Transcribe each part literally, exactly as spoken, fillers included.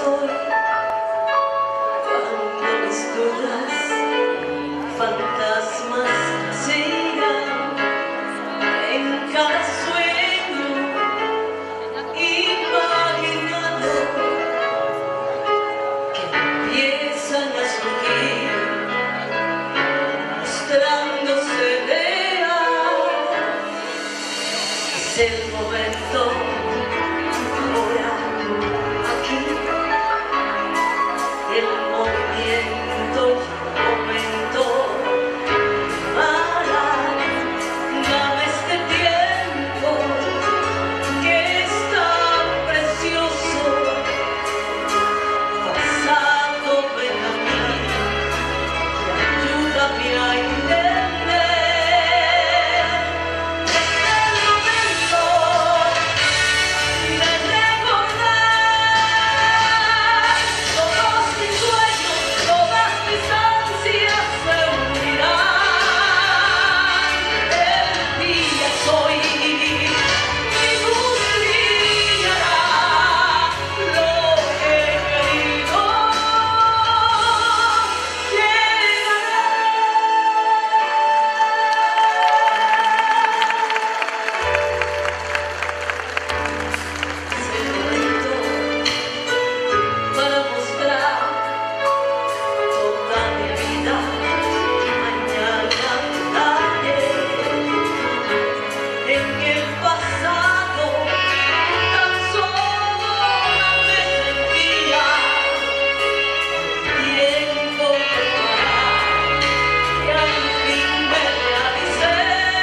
estoy, cuando mis dudas, fantasmas sigan en cada sueño imaginado que empiezan a surgir, mostrándose real. Es el momento. El movimiento comenzó. Para, dame este tiempo que es tan precioso. Pasado, ven a mí y ayúdame a entender. Es el momento de recordar todos mis sueños, todas mis ansias se unirán. El día es hoy, mi luz brillará. Lo que he querido llegará. Es el momento para mostrar toda mi vida, mañana, ayer, en el pasado tan solo me sentía. Tiempo que parar y al fin me realicé.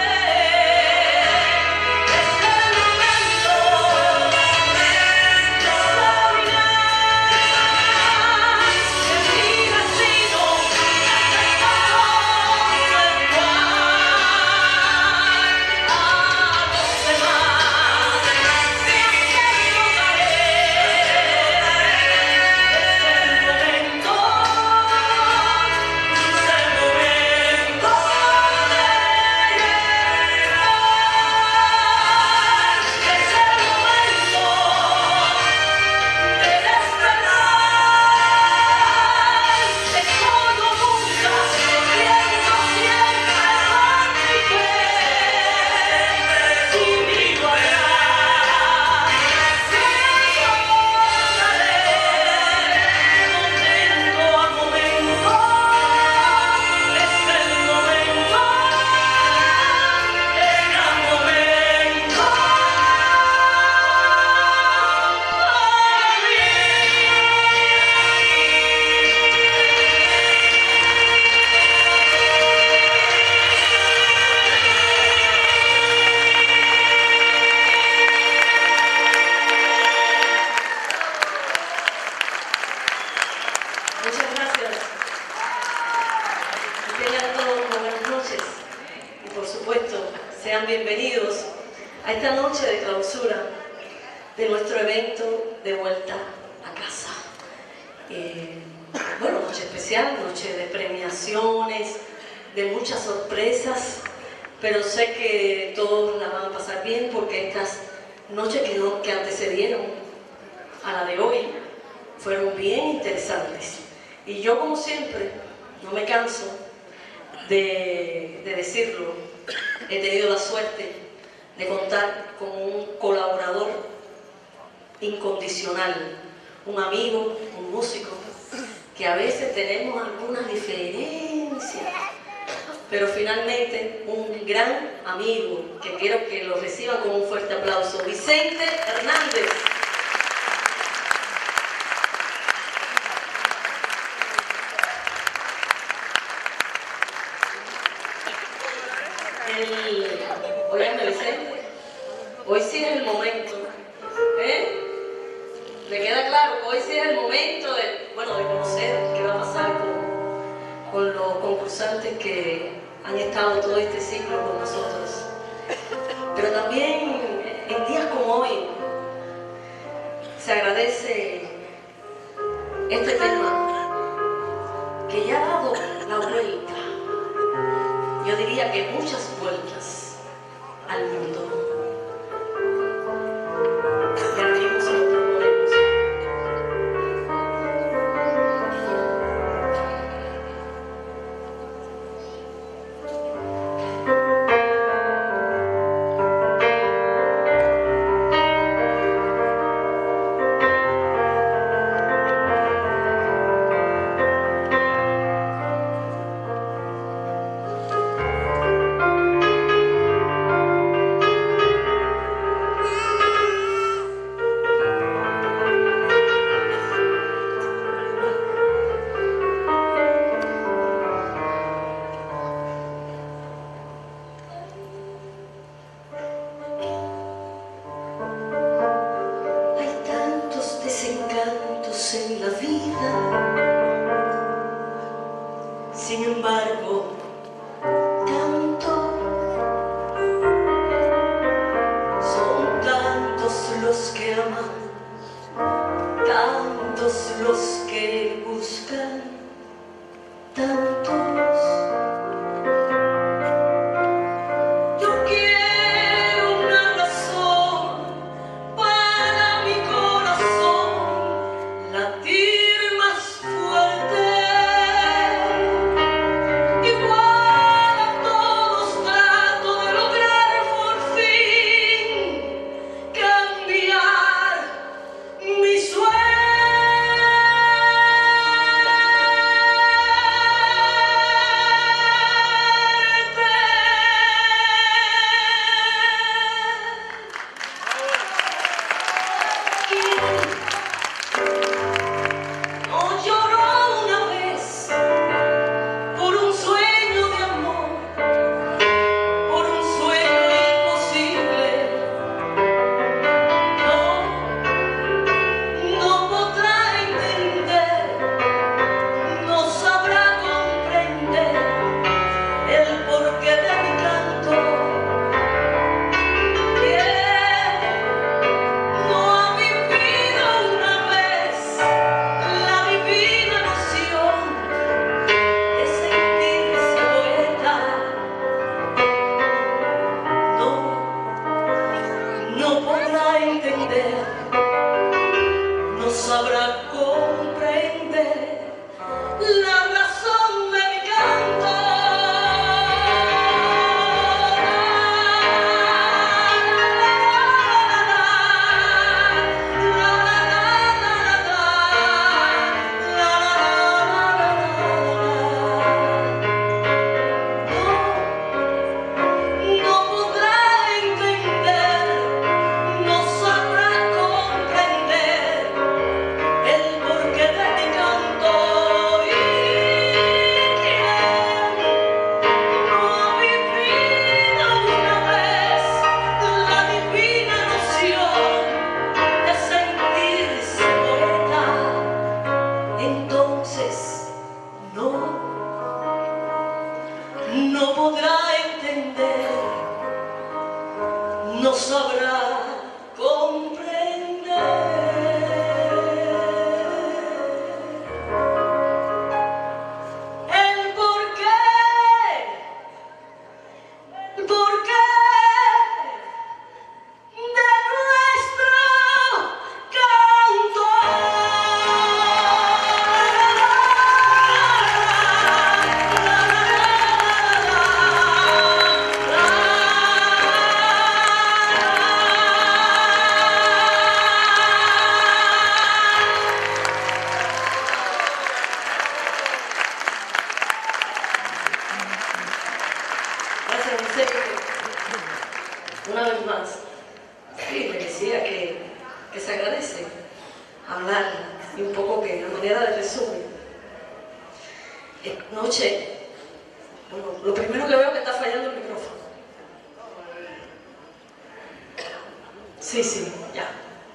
Es el momento de examinar que mi destino Muchas gracias. Que tengan todos buenas noches y por supuesto sean bienvenidos a esta noche de clausura de nuestro evento de vuelta a casa. Eh, bueno, noche especial, noche de premiaciones, de muchas sorpresas, pero sé que todos la van a pasar bien porque estas noches que, no, que antecedieron a la de hoy fueron bien interesantes. Y yo, como siempre, no me canso de, de decirlo, he tenido la suerte de contar con un colaborador incondicional, un amigo, un músico, que a veces tenemos algunas diferencias, pero finalmente un gran amigo, que quiero que lo reciban con un fuerte aplauso, Vicente Hernández. El, óyame, Vicente, hoy sí es el momento, ¿eh? ¿Le queda claro? Hoy sí es el momento de, bueno, de conocer qué va a pasar con, con los concursantes que han estado todo este ciclo con nosotros. Pero también en días como hoy se agradece este tema que ya ha dado la vuelta, yo diría que muchas vueltas al mundo. Y aquí nosotros ponemos no podrá entender, no sabrá comprender el porqué, el porqué de nuestro canto. Gracias, en serio, una vez más. Sí, me decía que, que se agradece hablar y un poco que a manera de resumen. Esta noche, bueno, lo primero que veo es que está fallando el micrófono. Sí, sí, ya.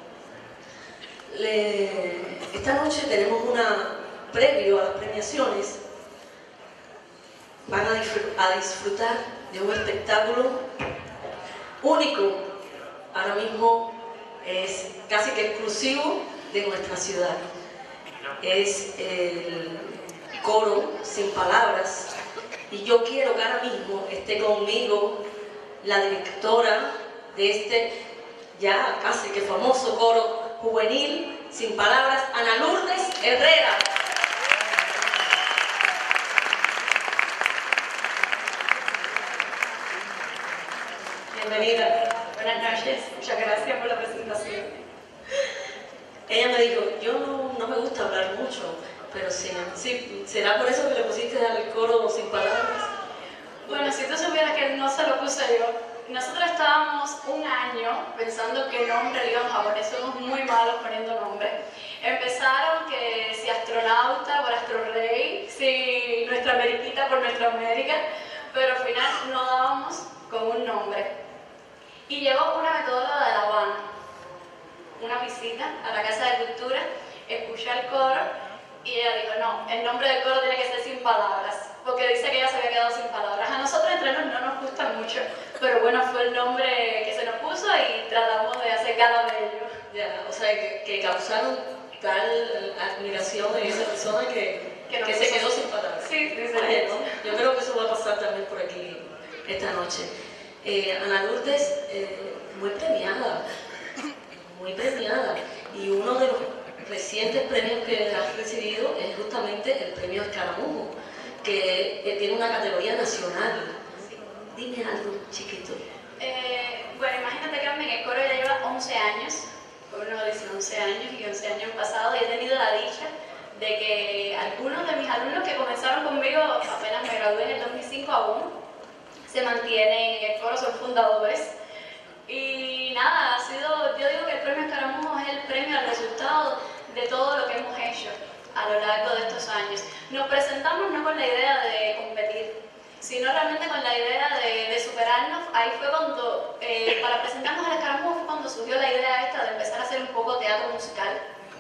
Le, esta noche tenemos una previo a las premiaciones. Van a disfrutar, a disfrutar de un espectáculo único. Ahora mismo es casi que exclusivo de nuestra ciudad. Es el coro Sin Palabras, y yo quiero que ahora mismo esté conmigo la directora de este ya casi que famoso coro juvenil Sin Palabras, Ana Lourdes Herrera. Bienvenida. Buenas noches, muchas gracias por la presentación. Ella me dijo, yo no, no me gusta hablar mucho, pero sí, sí, ¿será por eso que le pusiste al coro Sin Palabras? Bueno, si tú supieras que no se lo puse yo, nosotros estábamos un año pensando qué nombre le íbamos a poner, somos muy malos poniendo nombres. Empezaron que si astronauta por Astrorrey, si nuestra Ameriquita por nuestra América, pero al final no dábamos con un nombre. Y llegó una metodóloga de La Habana, una visita a la Casa de Cultura, escuché el coro y ella dijo, no, el nombre del coro tiene que ser Sin Palabras, porque dice que ella se había quedado sin palabras. A nosotros entre nos no nos gusta mucho, pero bueno, fue el nombre que se nos puso y tratamos de hacer gala de ello. Ya, o sea, que, que causaron tal admiración en esa persona que, que, que se quedó sin palabras. Sí, sí, sí. Bueno, yo creo que eso va a pasar también por aquí esta noche. Eh, Ana Lourdes, eh, muy premiada, muy premiada, y uno de los recientes premios que has recibido es justamente el premio Escaramujo, que, que tiene una categoría nacional. Dime algo, chiquito. Eh, bueno, imagínate, Carmen, que el coro ya lleva once años, uno dice once años y once años pasados, y he tenido la dicha de que algunos de mis alumnos que comenzaron conmigo apenas me gradué en el dos mil cinco aún, se mantienen en el coro, son fundadores. Y nada, ha sido, yo digo que el premio Escaramujo es el premio al resultado de todo lo que hemos hecho a lo largo de estos años. Nos presentamos no con la idea de competir, sino realmente con la idea de, de superarnos. Ahí fue cuando, eh, para presentarnos al Escaramujo fue cuando surgió la idea esta de empezar a hacer un poco teatro musical.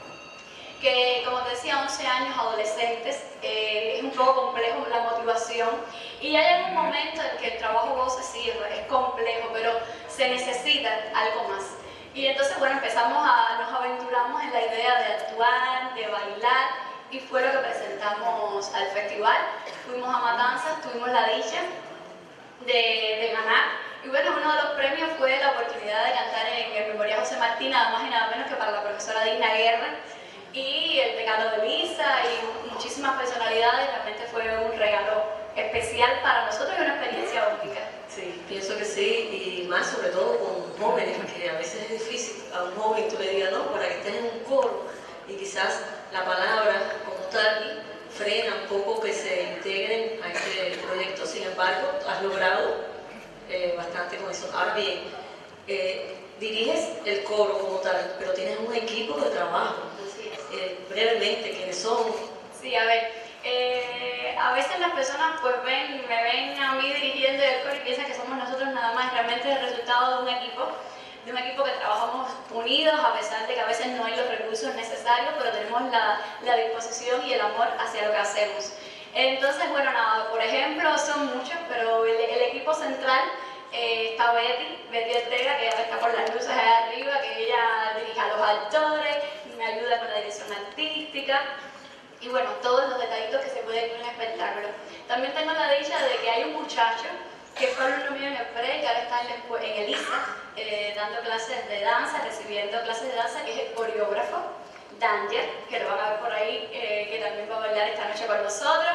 Que, como te decía, once años, adolescentes, eh, es un poco complejo la motivación, y ya llega un momento en que el trabajo goce, sí, es complejo, pero se necesita algo más. Y entonces, bueno, empezamos a, nos aventuramos en la idea de actuar, de bailar, y fue lo que presentamos al festival. Fuimos a Matanzas, tuvimos la dicha de, de ganar, y bueno, uno de los premios fue la oportunidad de cantar en el Memorial José Martí, nada más y nada menos que para la profesora Digna Guerra, y el decano de Misa y muchísimas personalidades. Realmente fue un regalo especial para nosotros y una experiencia única. Sí, pienso que sí, y más sobre todo con jóvenes, que a veces es difícil a un joven tú le digas, no, para que estés en un coro, y quizás la palabra como tal frena un poco que se integren a este proyecto. Sin embargo, has logrado eh, bastante con eso. Ahora bien, eh, diriges el coro como tal, pero tienes un equipo de trabajo. Eh, brevemente, ¿quiénes son? Sí, a ver, eh, a veces las personas pues ven, me ven a mí dirigiendo el coro y piensan que somos nosotros nada más, realmente es el resultado de un equipo, de un equipo que trabajamos unidos, a pesar de que a veces no hay los recursos necesarios, pero tenemos la, la disposición y el amor hacia lo que hacemos. Entonces, bueno, nada, por ejemplo, son muchos, pero el, el equipo central eh, está Betty, Betty Ortega, que está con las luces allá arriba, que ella dirige a los actores, me ayuda con la dirección artística, y bueno, todos los detallitos que se pueden en un espectáculo. También tengo la dicha de que hay un muchacho que fue alumno mío en el pre, que ahora está en, la, en el I S A, eh, dando clases de danza, recibiendo clases de danza, que es el coreógrafo Danger, que lo van a ver por ahí, eh, que también va a bailar esta noche con nosotros.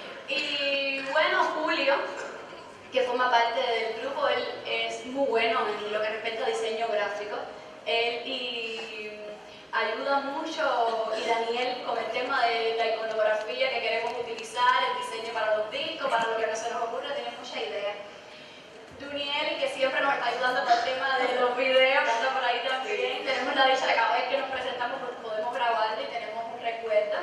Y bueno, Julio, que forma parte del grupo, él es muy bueno en lo que respecta a diseño gráfico. Él y ayuda mucho, y Daniel, con el tema de la iconografía que queremos utilizar, el diseño para los discos, para lo que no se nos ocurre, tiene mucha idea. Duniel, que siempre nos está ayudando con el tema de los videos, que está por ahí también. Tenemos la dicha de cada vez que nos presentamos pues podemos grabarlo y tenemos un recuerdo.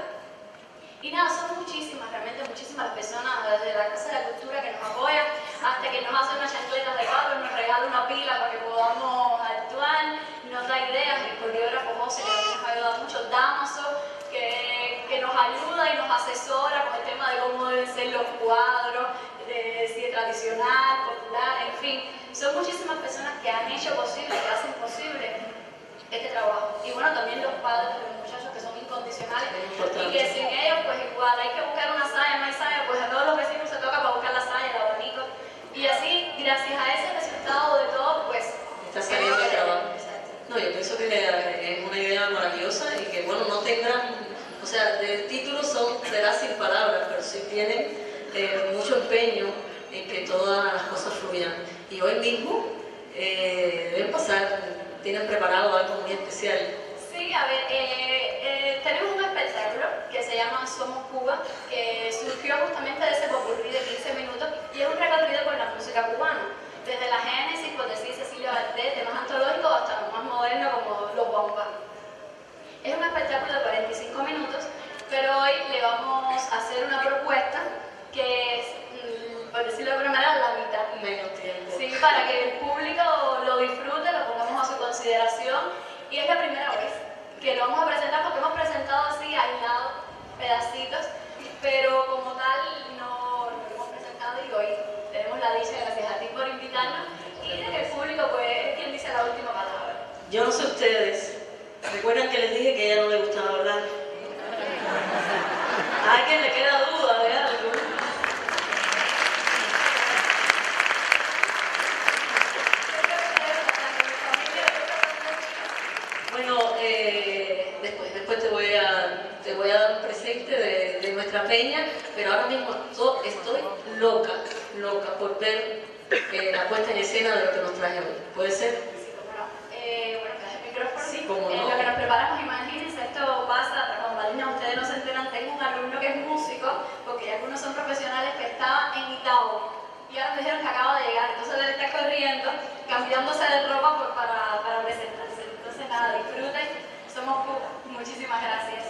Y nada, son muchísimas, realmente muchísimas las personas desde la Casa de la Cultura que nos apoyan, hasta que nos hacen unas chancletas de barro, nos regala una pila para que podamos actuar, nos da ideas, el coreógrafo José, que nos ayuda mucho, Damaso, que, que nos ayuda y nos asesora con el tema de cómo deben ser los cuadros, de, si es tradicional, popular, en fin. Son muchísimas personas que han hecho posible, que hacen posible este trabajo. Y bueno, también los padres de los muchachos que son incondicionales y que sin ellos pues igual hay que buscar una saya, no hay saya, pues a todos los vecinos se toca para buscar la saya, el abanico. Y así, gracias a ese resultado de todo, pues está saliendo el trabajo. No, yo pienso que es una idea maravillosa y que bueno, no tendrán, o sea, de títulos son, será sin palabras, pero sí tienen eh, mucho empeño en que todas las cosas fluyan. Y hoy mismo eh, deben pasar, tienen preparado algo muy especial. Sí, a ver, eh, eh, tenemos un espectáculo que se llama Somos Cuba, que surgió justamente de ese popurrí de quince minutos y es un recorrido por la música cubana, desde la génesis, por decir Cecilia Valdés, temas antológicos, hasta lo más moderno como los bombas. Es un espectáculo de cuarenta y cinco minutos, pero hoy le vamos a hacer una propuesta que es, por decirlo de alguna manera, la mitad. Menos tiempo. Sí, para que el público lo disfrute, lo pongamos a su consideración. Y es la primera vez que lo vamos a presentar, porque hemos presentado así, aislados, pedacitos, pero como tal no lo hemos presentado y hoy tenemos la dicha, gracias a ti por invitarnos, y de que el público pues es quien dice la última palabra. Yo no sé ustedes, ¿recuerdan que les dije que a ella no le gustaba hablar? ¿A alguien le queda duda de algo? Bueno, eh, después, después te, voy a, te voy a dar un presente de, de nuestra peña, pero ahora mismo estoy, estoy loca, loca por ver eh, la puesta en escena de lo que nos trae hoy. ¿Puede ser? Sí, cómo no. Eh, bueno, que el micrófono. Sí, cómo no. En lo que nos preparamos, imagínense, esto pasa tras bambalinas, ustedes no se enteran, tengo un alumno que es músico, porque ya algunos son profesionales, que estaba en Itao, y ahora me dijeron que acaba de llegar, entonces él está corriendo, cambiándose de ropa por, para, para presentarse. Entonces nada, disfruten, somos Cuba. Muchísimas gracias.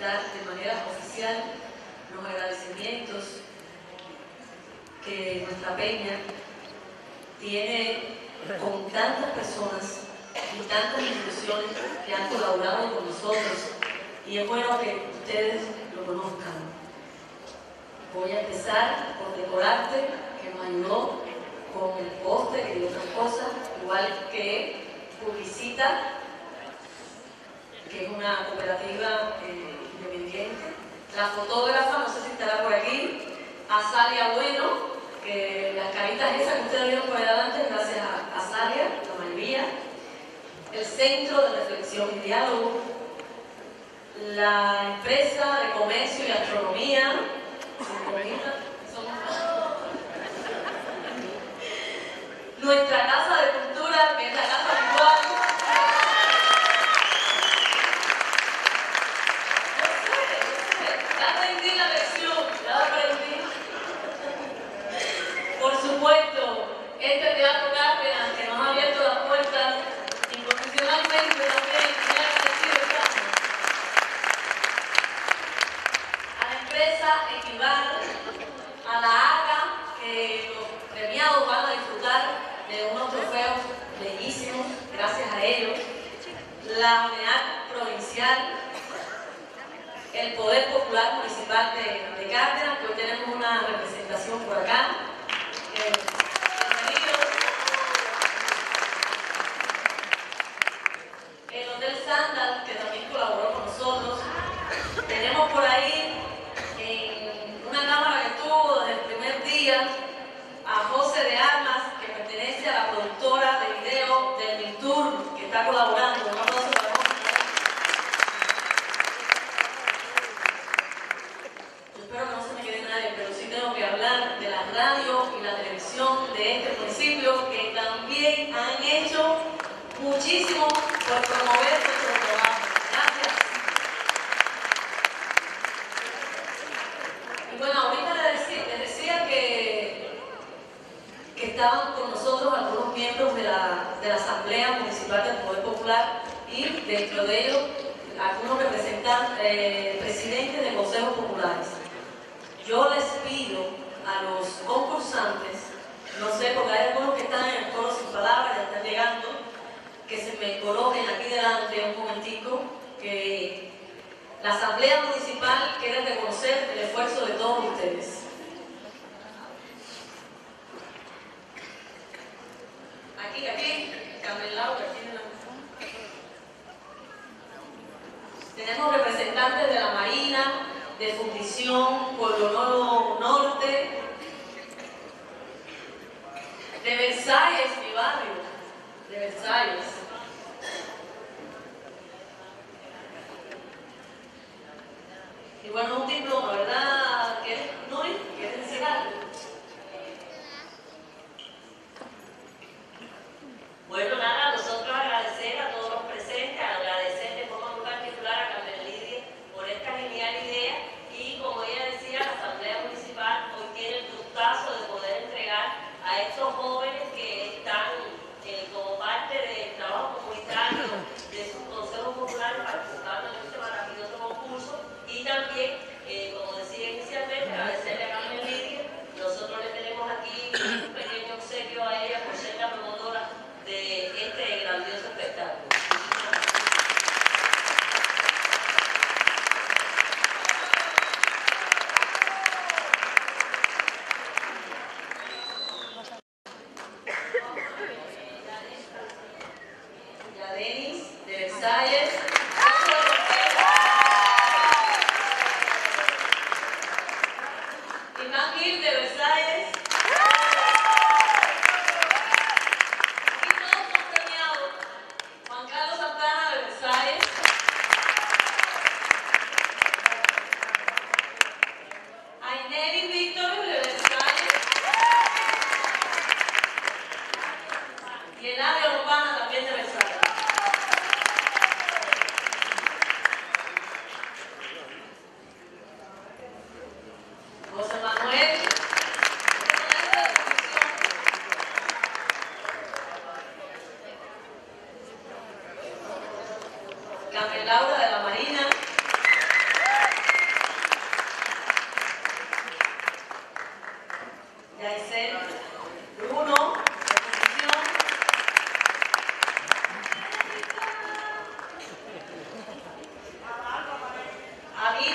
presentar de manera oficial los agradecimientos que nuestra peña tiene con tantas personas y tantas instituciones que han colaborado con nosotros, y es bueno que ustedes lo conozcan. Voy a empezar por Decorarte, que nos ayudó con el póster y otras cosas, igual que Publicita, que es una cooperativa eh, independiente. La fotógrafa, no sé si estará por aquí, Azalia Bueno, que las caritas esas que ustedes vieron por allá adelante, gracias a Azalia, la mayoría. El Centro de Reflexión y Diálogo, la empresa de comercio y gastronomía, nuestra casa de cultura, que es la casa virtual. No sé, no sé, ya aprendí la lección, ya aprendí. Por supuesto, este Teatro Cárdenas, que nos ha abierto las puertas incondicionalmente también, muy agradecido estamos. A la empresa Equivar, a la AGA, que los premiados van a disfrutar de unos trofeos bellísimos, gracias a ellos, la unidad provincial, el Poder Popular Municipal de, de Cárdenas, que hoy tenemos una representación por acá. Eh, bienvenidos. El Hotel Sandal, que también colaboró con nosotros. Tenemos por ahí en una cámara que estuvo desde el primer día a José de Armas, que pertenece a la productora de video del Mintur, que está colaborando. Un aplauso para José. Yo espero que no se me quede nadie, pero sí tengo que hablar de la radio y la televisión de este municipio, que también han hecho muchísimo por promover nuestro trabajo. Gracias. Y bueno, ahorita les decía, les decía que que estaban con nosotros algunos miembros de la, de la Asamblea Municipal del Poder Popular, y dentro de ellos algunos representantes, eh, presidentes de consejos populares. Yo les pido a los concursantes, no sé, porque hay algunos que están en el coro sin palabras, ya están llegando, que se me coloquen aquí delante un momentico, que la Asamblea Municipal quiere reconocer el esfuerzo de todos ustedes. Aquí, aquí, Carmelao, aquí en la... Tenemos representantes de la Marina, de Fundición, Pueblo Nuevo Norte, de Versalles, mi barrio, de Versalles. Y bueno, un diploma, ¿verdad? ¿Quieres, Nuri? ¿Quieres decir algo? Bueno, nada, nosotros agradecer a todos los presentes, agradecer de forma muy particular a Carmen Lidia por esta genial idea, y como ella decía, la Asamblea Municipal hoy tiene el gustazo de poder entregar a estos jóvenes que están eh, como parte del trabajo comunitario de sus consejos populares participando en este maravilloso concurso, y también, eh, como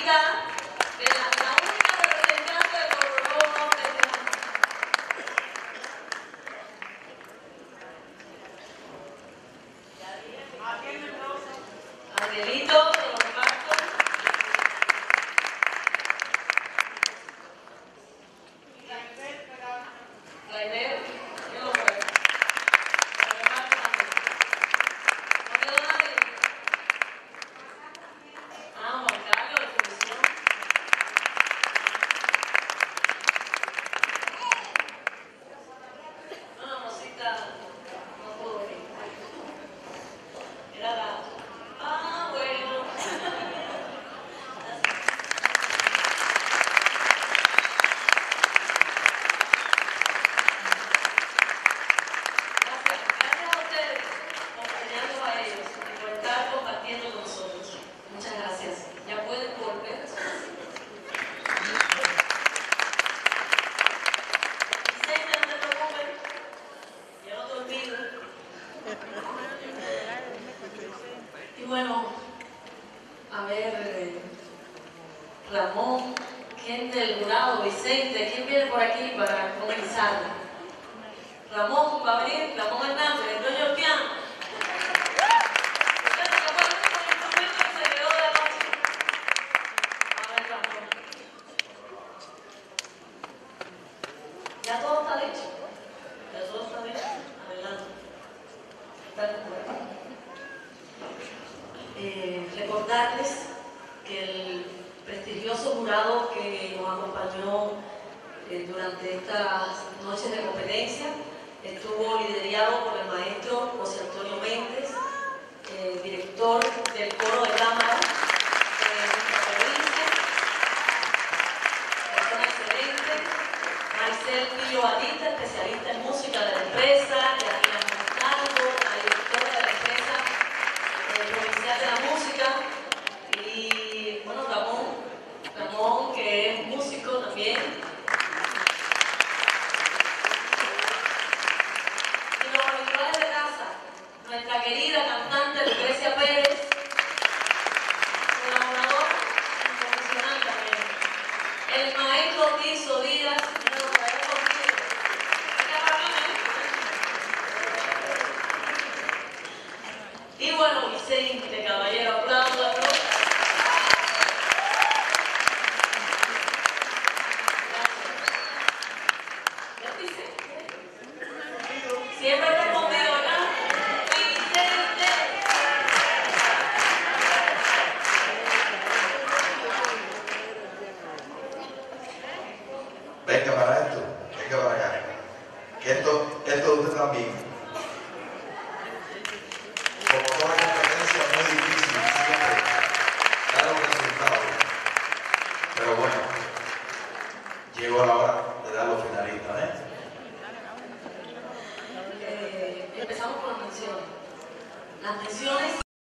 acá, de la, la única representante de Coroló, Angelito, de los Pactos. La idea, yo lo creo. Ah, Juan Carlos, de Función. No, Rosita no pudo ir. Era la... Ah, bueno. Gracias, gracias a ustedes por enseñarnos a ellos y por estar compartiendo con nosotros. Muchas gracias. Ya pueden volver. Vicente, no te preocupes. Yo no te olvido. Y bueno, a ver, eh, Ramón, ¿quién del jurado? Vicente, ¿quién viene por aquí para comenzar? Ramón, ¿va a venir? Ramón Hernández, el dueño del piano. Ustedes se acuerdan con el instrumento que se quedó de anoche. A ver, Ramón. Ya todo está dicho. Ya todo está dicho. Adelante. Está de acuerdo. Eh, recordarles que el prestigioso jurado que nos acompañó eh, durante estas noches de competencia estuvo liderado por el maestro José Antonio Méndez, eh, director del coro de cámara de nuestra provincia, persona excelente, Maricel Pillo Batista, especialista en música de la empresa, Yadira Montalvo, la directora de la empresa eh, provincial de la música, y bueno, Ramón, Ramón que es músico también. Y los habituales de casa, nuestra querida cantante Lucrecia Pérez, colaborador profesional también. El maestro Tirso Díaz, yo lo traigo contigo. Venga para acá, ¿eh? Y bueno, Vicente, caballero, apláudalo. Siempre he respondido, ¿verdad? Vicente. Venga para esto, venga para acá. Que esto, esto de usted también. Como toda competencia es muy difícil siempre dar los resultados. Pero bueno, llegó la hora de dar los finalistas, ¿eh? Eh, empezamos con las menciones. Las menciones